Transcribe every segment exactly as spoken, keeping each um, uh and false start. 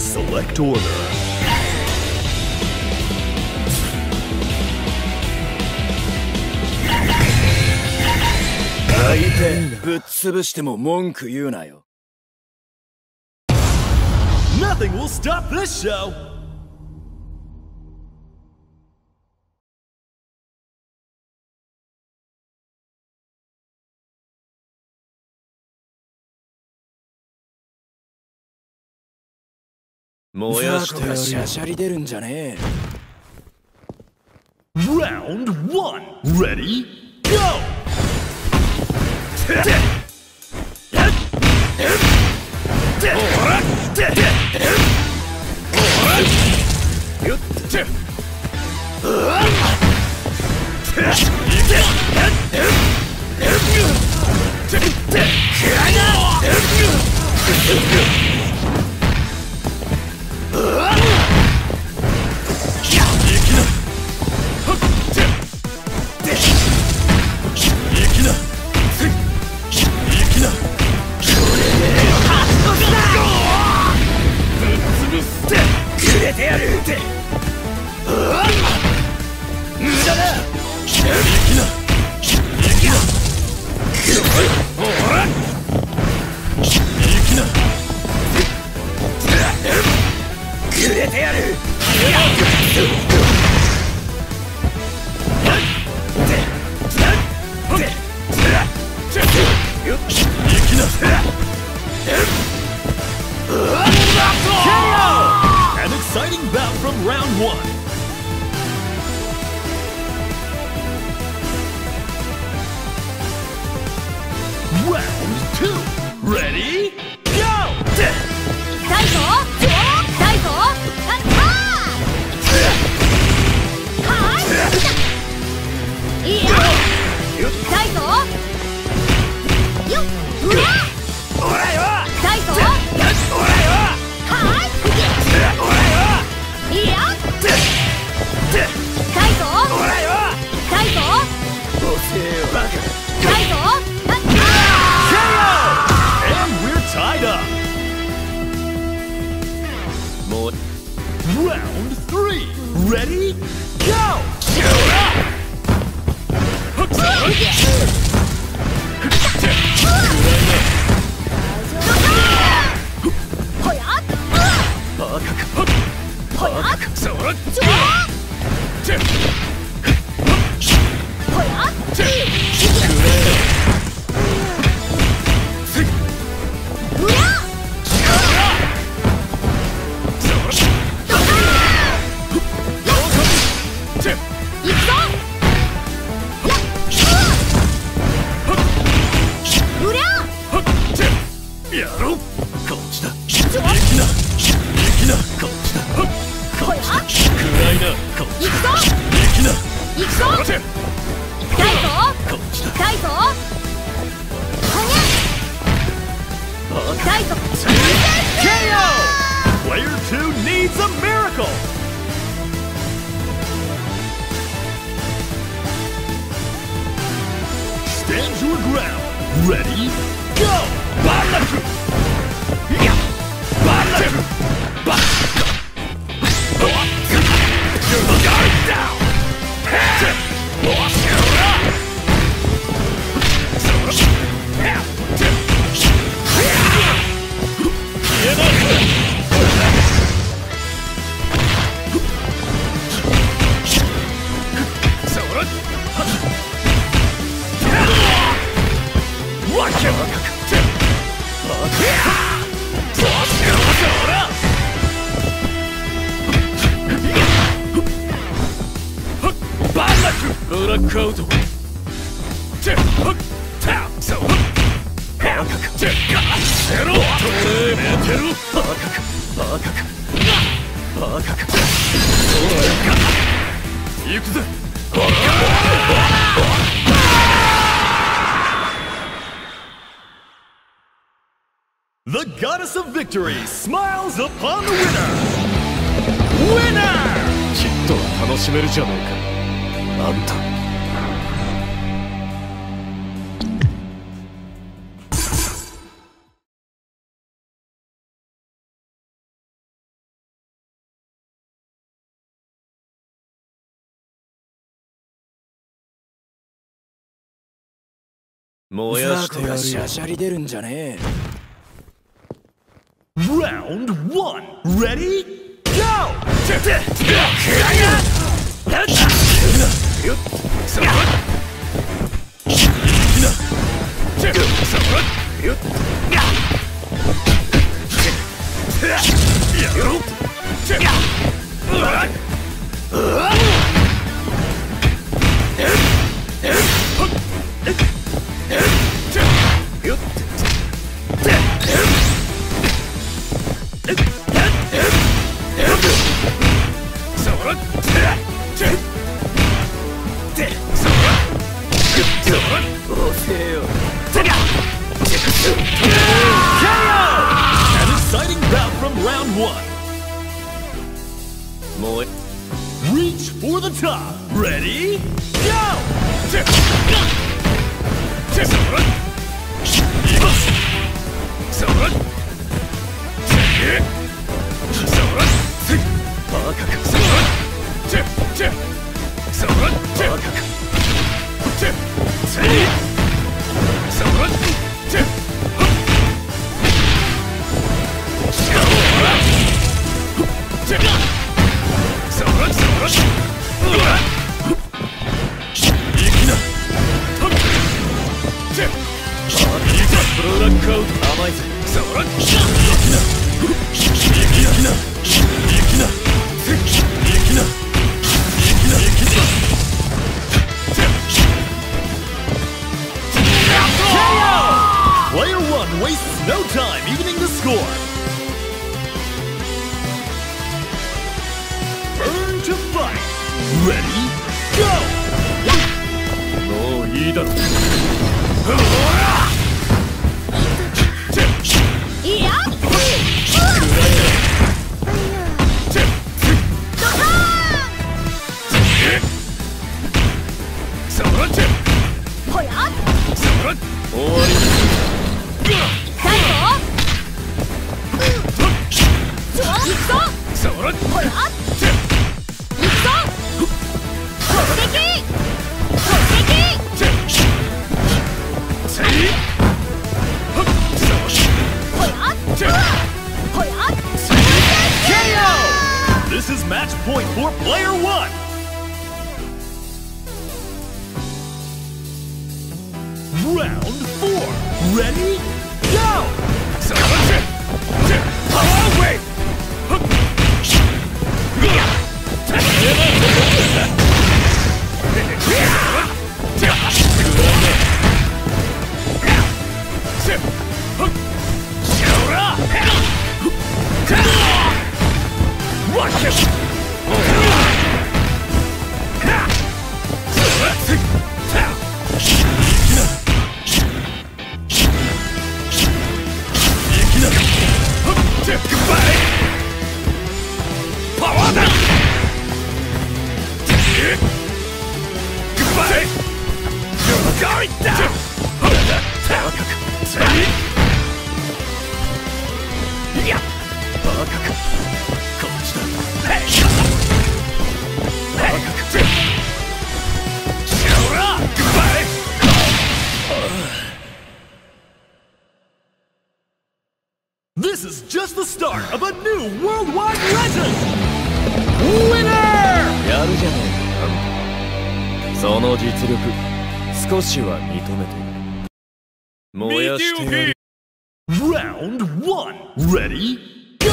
Select order. 相手ぶっ潰しても文句言うなよ。 Nothing will stop this show. 燃やしてやる。シャシャリ出るんじゃねえ。 Round one. Ready? Go! An exciting bout from round one. Round two. Ready? Go! 痛いぞ痛いぞあったーはいいや痛いぞよっうらおらよ痛いぞおらよはいおらよいや痛いぞおらよ痛いぞおせえよバカ痛いぞあったー And we're tied up. Round three. Ready? Go! Player two needs a miracle! Stand your ground. Ready? Go! Balaku! Yeah! Balaku! Balaku! Guard down! Blackout! The goddess of victory smiles upon the winner! Winner! きっと楽しめるじゃねえか、あんた。 燃やしてやるよ。シャシャリ出るんじゃねえ。 Round one, ready, go! Reach for the top. Ready? Go! Player one wastes no time evening the score. Burn to fight. Ready? Go! もういいだろ。いいや。終わり。This is match point for player one. Round four. Ready? Go! Wait! Watch it! This is just the start of a new worldwide legend! Winner! やるじゃねえか。その実力、少しは認めている。燃やしてやる。 Round one, ready, go!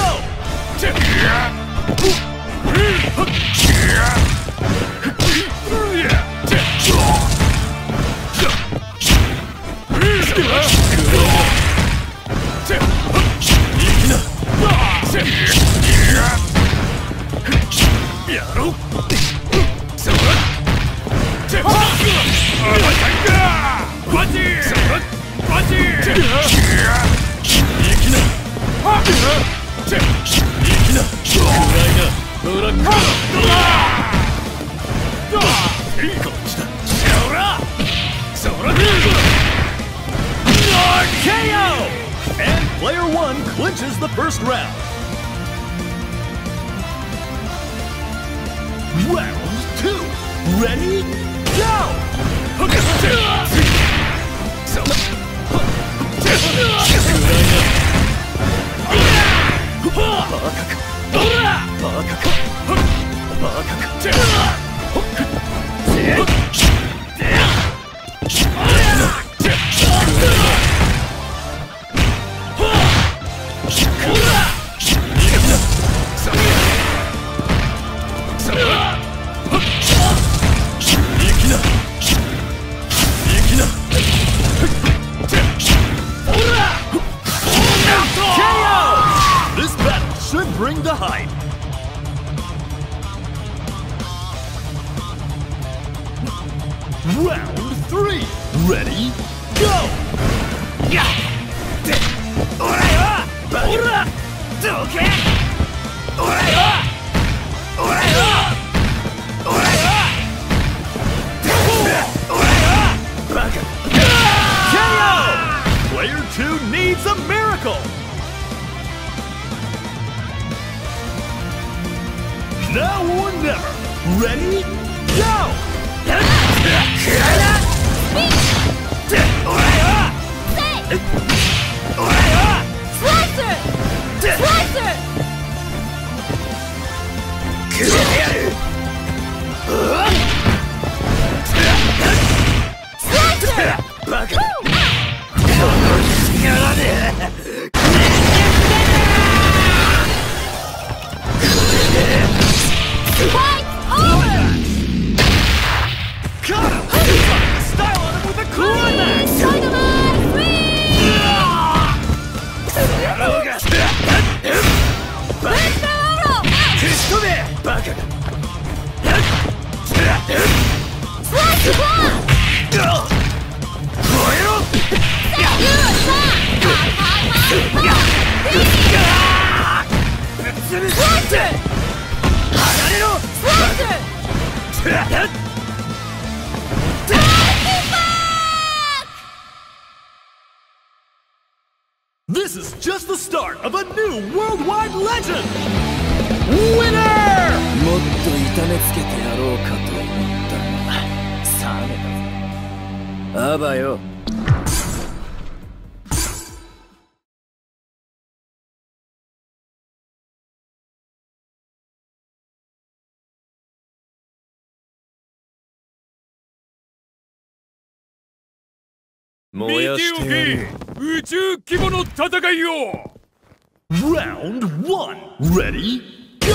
K O! And player one clinches the first round. Round two. Ready? Go! Bring the hype. Round three. Ready? Go! Yeah! Ora! Ora! Okay! Ora! Ora! Ora! K O! Player two needs a miracle. Now or never. Ready? Go! Slicer! Slicer! Fight over! Got him! Style on him with a climax! Dynamite! Where's the roll? Slice the block! Slicer! Slicer! This is just the start of a new worldwide legend! Winner! もっと痛めつけてやろうかと思ったが冷めたぞ。あばよ。燃やしてやる。 宇宙規模の戦いを。 Round one. Ready? Go!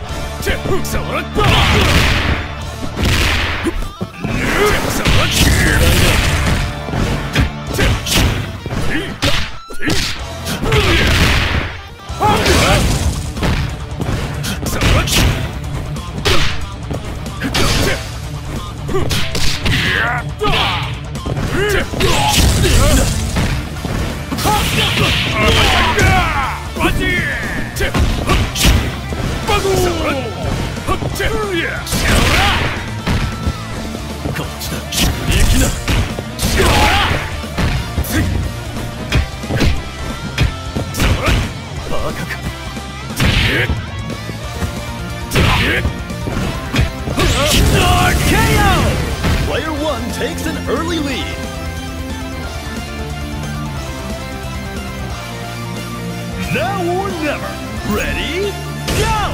K O! Player one takes an early lead. Now or never. Ready? Go!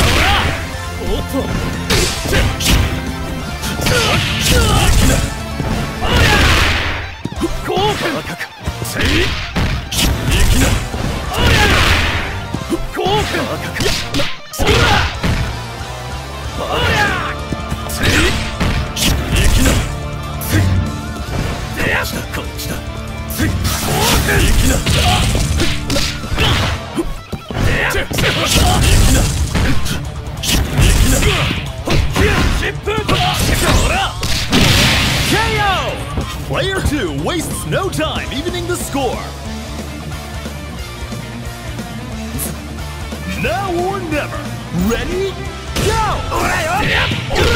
K O! Player two wastes no time evening the score. Now or never. Ready? Go!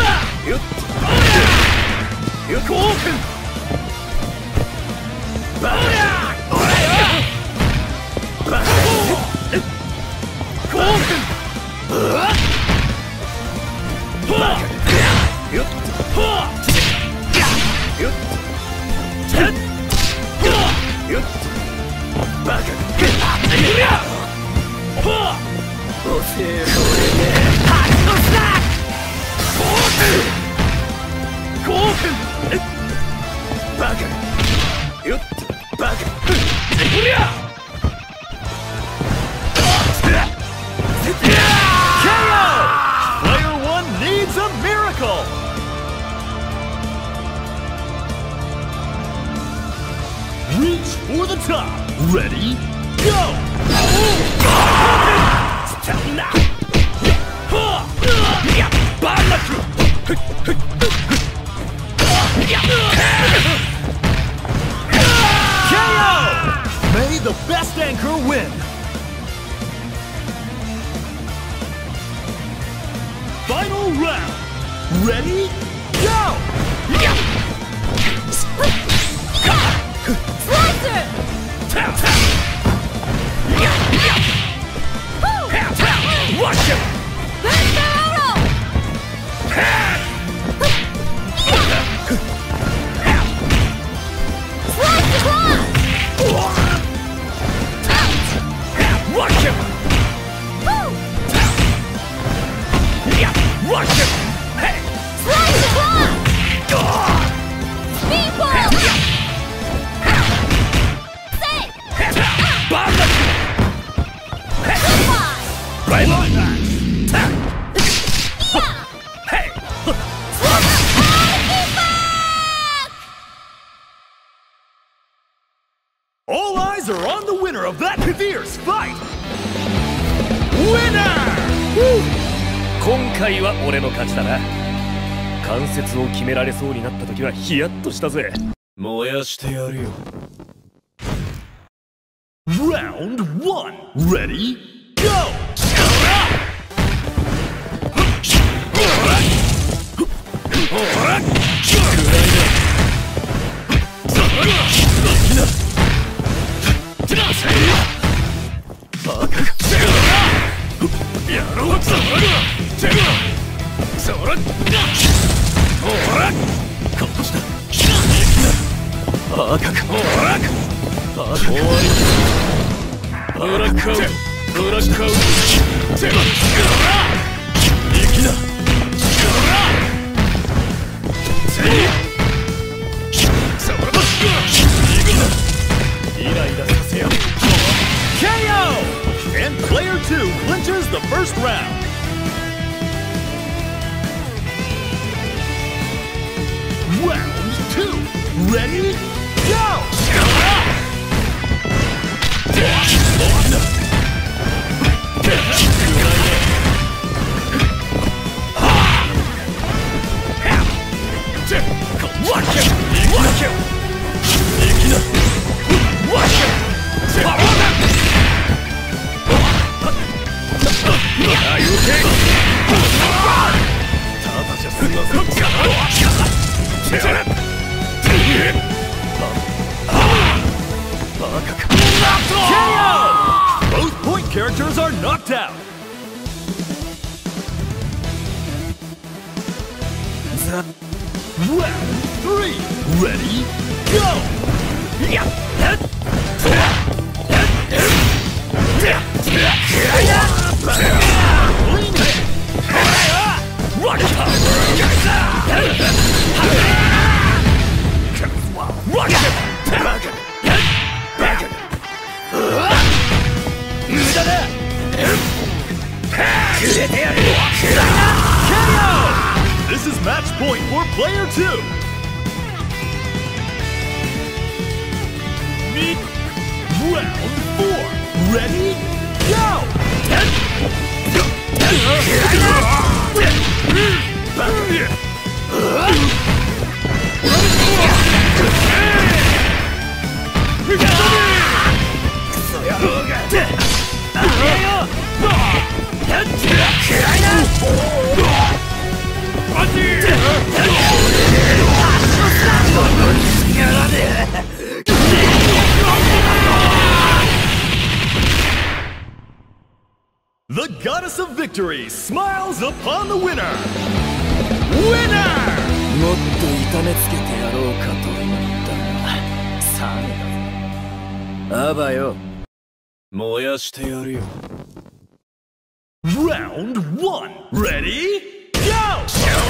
せよ。 これで白骨だ。ゴークンバカよっとバカこりゃケーオー! Player one needs a miracle! Reach for the top! Ready? Go! Stamina! Barnaku! K O! May the best anchor win! Final round! Ready? Go! Slicer! Watch him! Thunder arrow! Slice across! Watch him! Watch him! Hey! Slice across! Speedball! Save! Barnaku! Goodbye! Right on! Yeah! Hey! All eyes are on the winner of that fierce fight! Winner! 今回は俺の勝ちだな。関節を決められそうになった時はヒヤッとしたぜ。燃やしてやるよ。 Round one! Ready? Go! K O! And player two clinches the first round. Round two. Ready? Go! Watch him! Watch him! Watch him! Are you okay? K O! Both point characters are knocked out. Round three. Ready? Go! Clean hit! Rock power! Rock him! Back him! Back him! K O! This is match point for player two. Round four. Ready? Go! The goddess of victory smiles upon the winner! Winner! もっと痛めつけてやろうかと思ったが、さあだぞ。あばよ、燃やしてやるよ。 Round one. Ready? Go!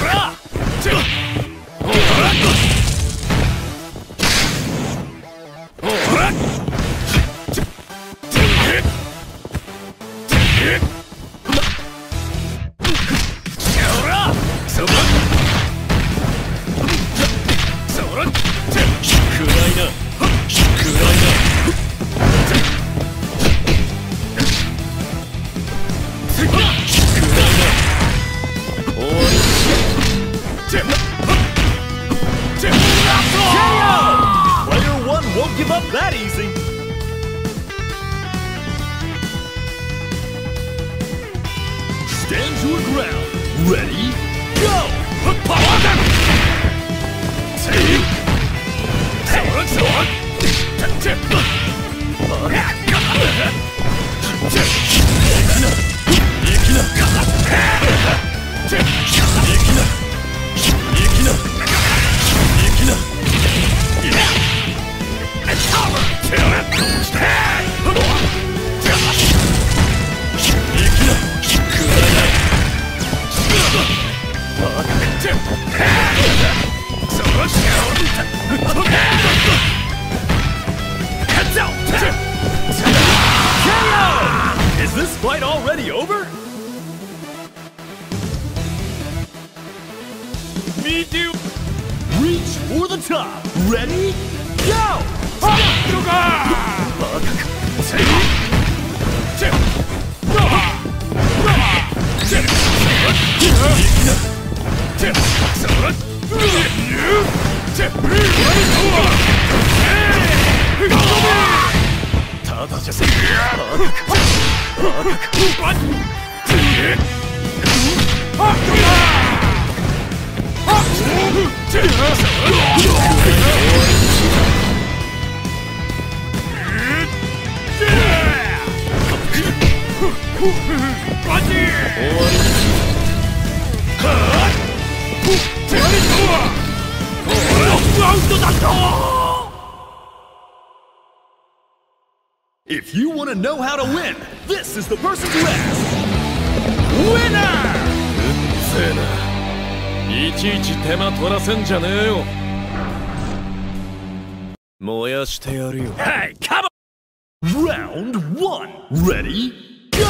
Won't give up that easy. Stand your ground. Ready? Go! Is this fight already over? Me too. Reach for the top. Ready? Go! If you want to know how to win, this is the person to ask. Winner! せえないちいち手間取らせんじゃねえよ。燃やしてやるよ。 Hey, come on! Round one. Ready? Go!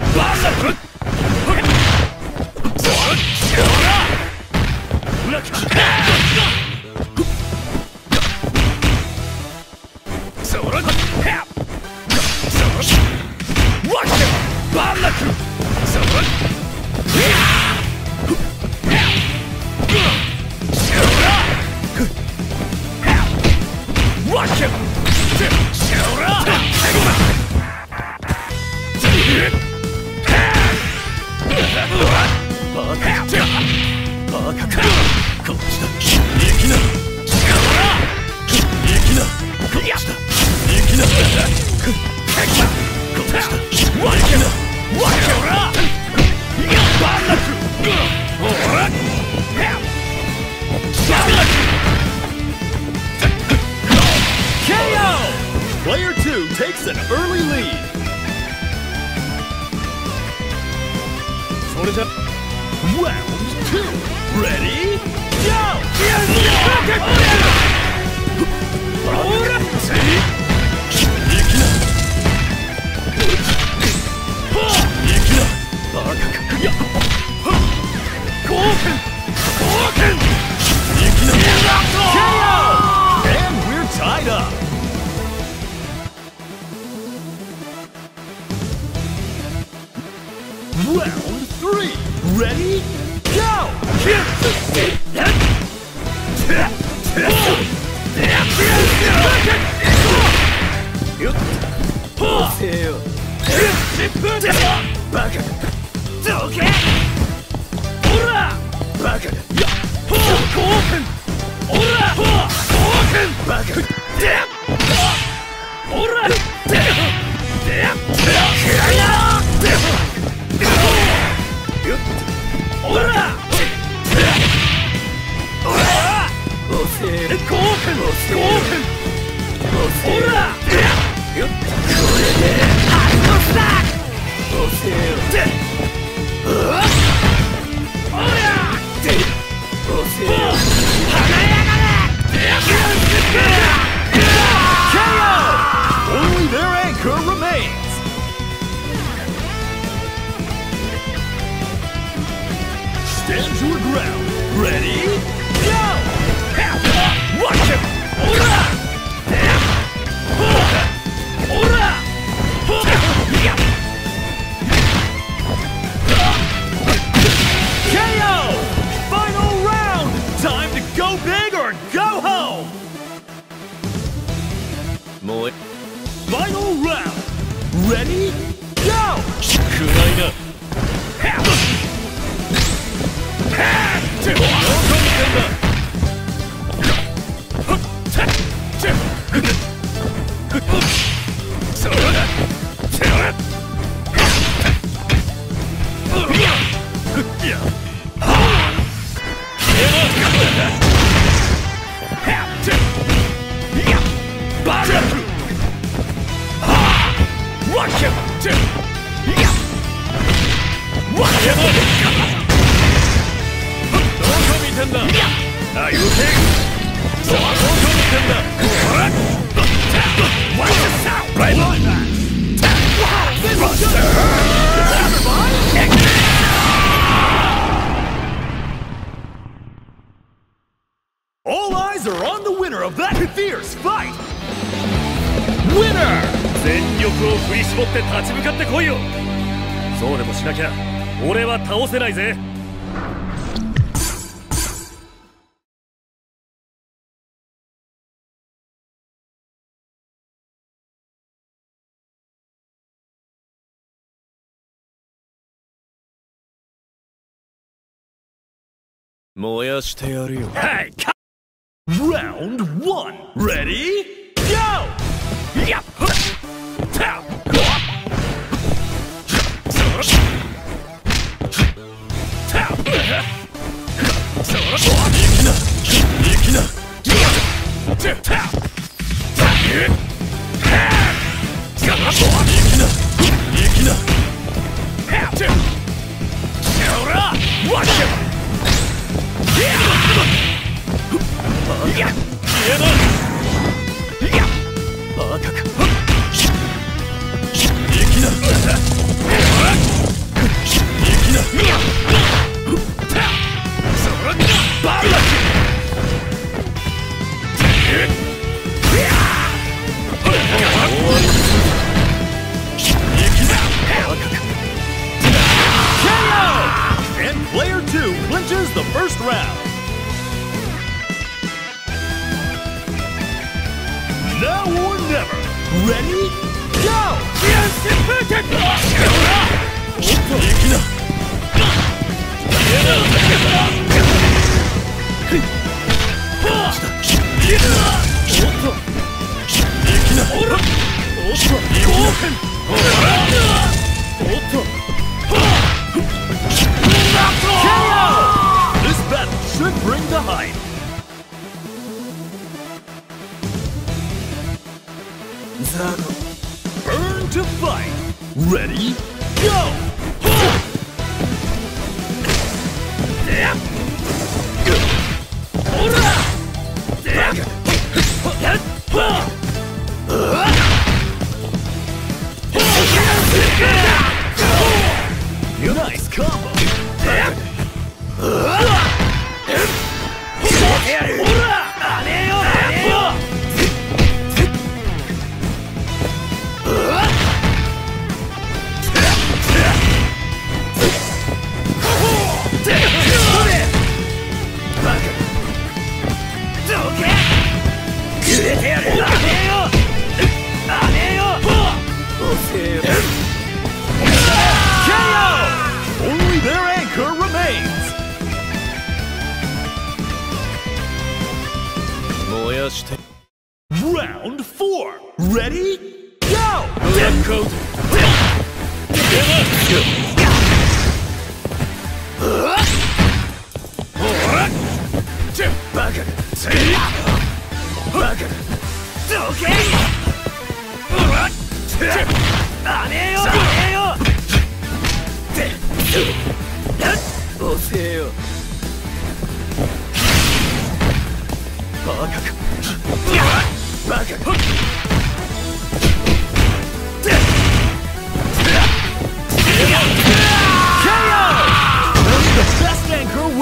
Player two takes an early lead. Round two. Ready? Go! And we're tied up. Round three. Ready? Go! Stand your ground. Ready? Go! Watch it! Ora! Ora! K O! Final round! Time to go big or go home! Final round! Ready? Go! 暗いな。 All eyes are on the winner of that fierce fight! Winner! 全力を振り絞って立ち向かってこいよ。そうでもしなきゃ俺は倒せないぜ。 燃やしてやるよ。 はい。 Round one. Ready? Go! Yeah. Player two clinches the first round. Now or never. Ready? Go! This battle should bring the hype. Burn to fight. Ready? Go! Nice combo. Only their anchor remains. Round four. Ready? Go! The best anchor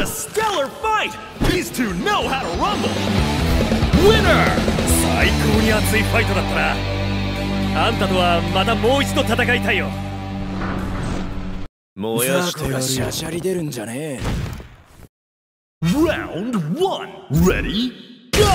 a stellar fight! These two know how to rumble! Winner! 最高に熱いファイトだったな。あんたとはまたもう一度戦いたいよ。 燃やしてやるよ。 シャシャリ出るんじゃねえ。 Round one! Ready? Go!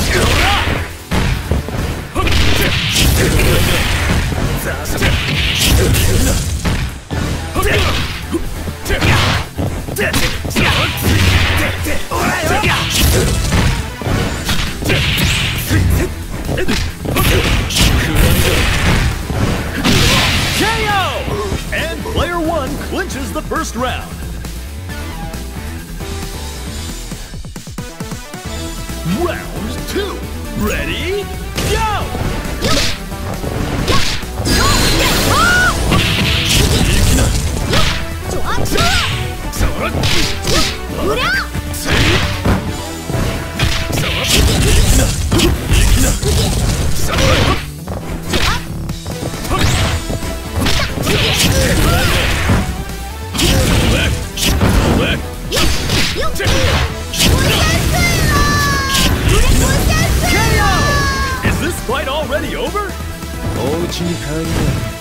K O! And player one clinches the first round. Round two. Ready? Go! Is this fight already over? お家に帰りな。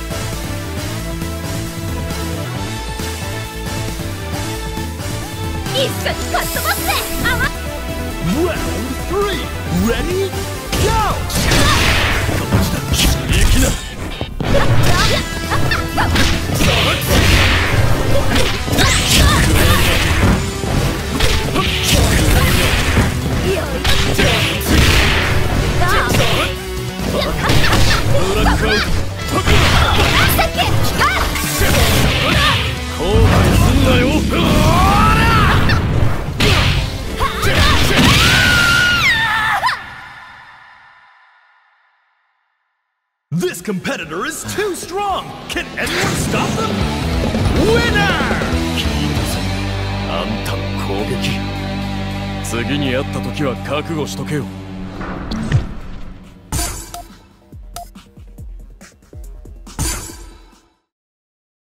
一緒にかっ飛ばすぜ。あま Round three. Ready? Go! 後悔すんなよ。 This competitor is too strong! Can anyone stop them? Winner! あんたの攻撃、次に会った時は覚悟しとけよ。